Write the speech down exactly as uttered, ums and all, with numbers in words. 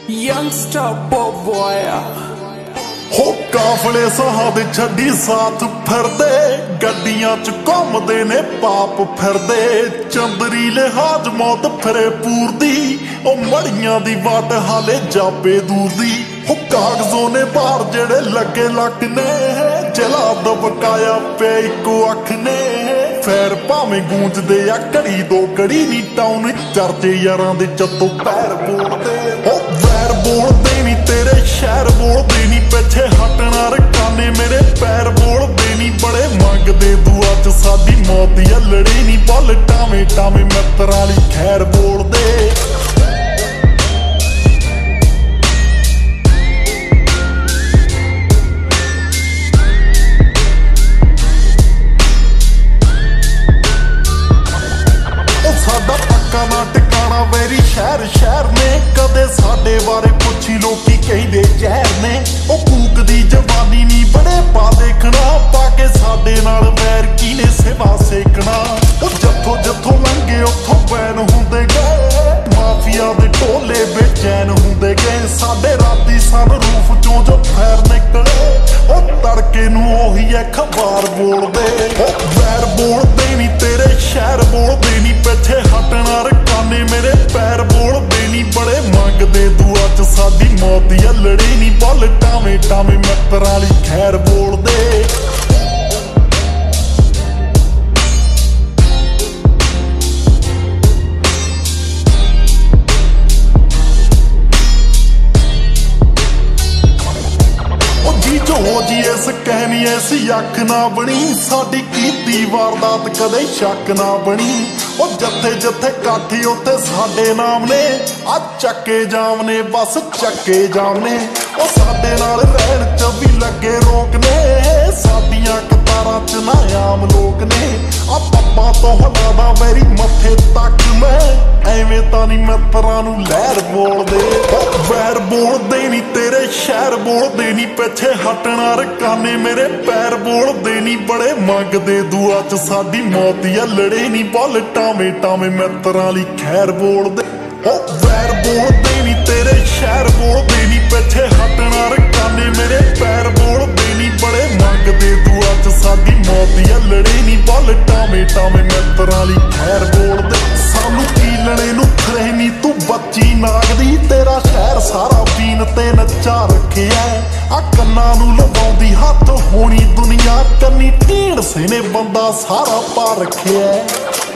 youngster boy हो काफले सहादे छड़ी साथ फिरदे गड्डियां च घूमदे ने पाप फिरदे चंदरी लिहाज मौत फिरे पूरदी ओ मड़ियां दी वाट हाले जापे दूर दी हो कागजों ने बाहर जेड़े लगे लक ने जला दबकाया पे इको अख ने फैर भावें गूंजदे आ घड़ी दो घड़ी नी टाउन चर्चे यारां दे जत्तों पैर बोलदे हो वैर बोलदे नी तेरे शहर बोलदे नी पिछे हटना रकाने मेरे पैर बोलदे नी बड़े मंगदे दुआ च साडी मौत या लड़े नी बल टावे टावे मित्तरां ली खैर बोलदे ना टिकाना वेरी शहर शहर ने कदे साडे बारे पुछी लोकी कहंदे जहर ने ओ कूक दी जवानी नी बड़े पा देखना पाके साडे नाल वैर कीने सेवा सेकना ओ जथों जथों लंघे उथों बैन हुंदे गए माफिया दे टोले बेचैन हुंदे गए साडे राती सन रूफ चों जो फैर निकले ओ तड़के नूं ओही अखबार बोलदे ओ वैर बोलदे नी तेरे शहर बोलदे नी पिछे हटना रकाने मेरे पैर बोलदे नी बड़े मंगदे दुआ च साडी मौत या लड़े नी बल टावे टावे मित्तरां ली खैर बोलदे हो जी इस कहनी ऐसी अख ना बनी साडी कीती वारदात कदे शक ना बनी ओ जत्थे जत्थे काठी उत्ते साडे नाम ने आ चक्के जाम ने बस चक्के जाम ने ओ साडे नाल रहन च भी लगे रोक ने साडियां कतारां च ना आम लोक ने आ पप्पा तो हलादा मेरी मत्थे तक मैं एवें तां नी मित्तरां नूं लहर बोलदे ओ वैर बोलदे नी तेरे शहर बोलदे नी पिछे हटना रकाने मेरे पैर बोलदे नी बड़े मंगदे दुआ च साडी मौत या लड़े नी बल टावे टावे मित्तरां ली खैर बोलदे ओ वैर बोलदे नी तेरे शहर बोलदे नी पिछे हटना रकाने मेरे पैर बोलदे नी बड़े मंगदे दुआ च साडी मौत या लड़े नी बल टावे टावे मित्तरां ली खैर बोलदे सानू कीलणे नूं खरे नी तू बच्ची नागदी तेरा शहर सारा पीन ते नचा रखिया आ कन्नां नूं लवाउंदी हत्थ होनी दुनिया कन्नी ढीण से ने बंदा सारा पा रखिया।